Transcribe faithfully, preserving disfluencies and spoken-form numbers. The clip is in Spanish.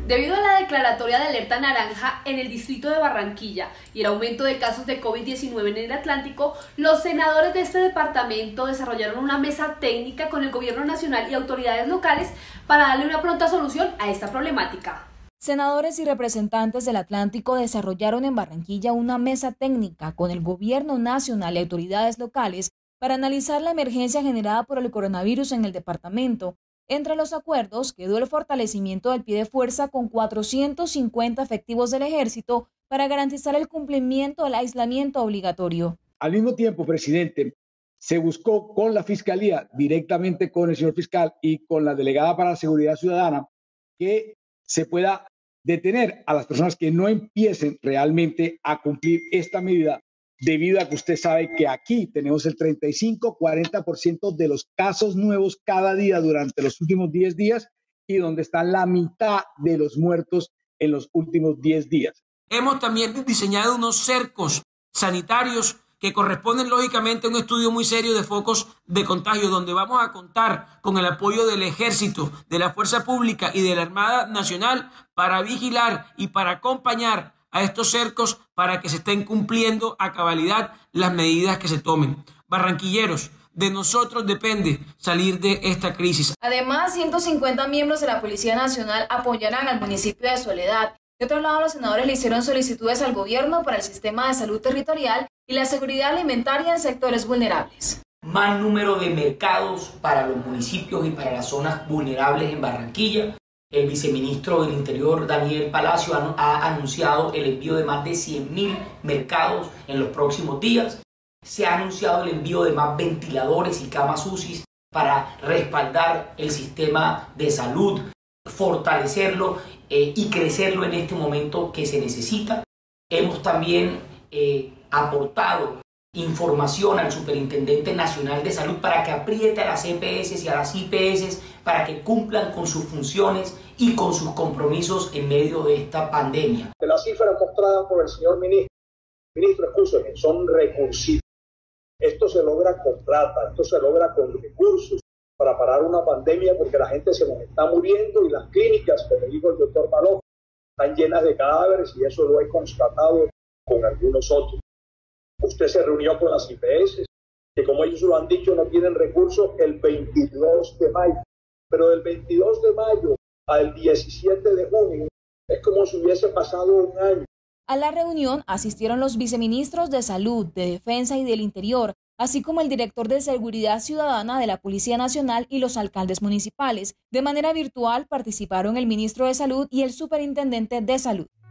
Debido a la declaratoria de alerta naranja en el distrito de Barranquilla y el aumento de casos de COVID diecinueve en el Atlántico, los senadores de este departamento desarrollaron una mesa técnica con el gobierno nacional y autoridades locales para darle una pronta solución a esta problemática. Senadores y representantes del Atlántico desarrollaron en Barranquilla una mesa técnica con el gobierno nacional y autoridades locales para analizar la emergencia generada por el coronavirus en el departamento. Entre los acuerdos quedó el fortalecimiento del pie de fuerza con cuatrocientos cincuenta efectivos del Ejército para garantizar el cumplimiento del aislamiento obligatorio. Al mismo tiempo, presidente, se buscó con la Fiscalía, directamente con el señor fiscal y con la delegada para la Seguridad Ciudadana, que se pueda detener a las personas que no empiecen realmente a cumplir esta medida, debido a que usted sabe que aquí tenemos el treinta y cinco a cuarenta por ciento de los casos nuevos cada día durante los últimos diez días y donde está la mitad de los muertos en los últimos diez días. Hemos también diseñado unos cercos sanitarios que corresponden lógicamente a un estudio muy serio de focos de contagio, donde vamos a contar con el apoyo del Ejército, de la Fuerza Pública y de la Armada Nacional para vigilar y para acompañar a estos cercos para que se estén cumpliendo a cabalidad las medidas que se tomen. Barranquilleros, de nosotros depende salir de esta crisis. Además, ciento cincuenta miembros de la Policía Nacional apoyarán al municipio de Soledad. De otro lado, los senadores le hicieron solicitudes al gobierno para el sistema de salud territorial y la seguridad alimentaria en sectores vulnerables. Más número de mercados para los municipios y para las zonas vulnerables en Barranquilla. El viceministro del Interior, Daniel Palacio, ha anunciado el envío de más de cien mil mercados en los próximos días. Se ha anunciado el envío de más ventiladores y camas U C I para respaldar el sistema de salud, fortalecerlo eh, y crecerlo en este momento que se necesita. Hemos también eh, aportado información al Superintendente Nacional de Salud para que apriete a las E P S y a las I P S para que cumplan con sus funciones y con sus compromisos en medio de esta pandemia. Las cifras mostradas por el señor ministro, ministro, escúcheme, son recursivas. Esto se logra con plata, esto se logra con recursos para parar una pandemia, porque la gente se nos está muriendo y las clínicas, como dijo el doctor Paló, están llenas de cadáveres y eso lo he constatado con algunos otros. Usted se reunió con las I P S, que como ellos lo han dicho no tienen recursos el veintidós de mayo, pero del veintidós de mayo al diecisiete de junio es como si hubiese pasado un año. A la reunión asistieron los viceministros de Salud, de Defensa y del Interior, así como el director de Seguridad Ciudadana de la Policía Nacional y los alcaldes municipales. De manera virtual participaron el ministro de Salud y el superintendente de Salud.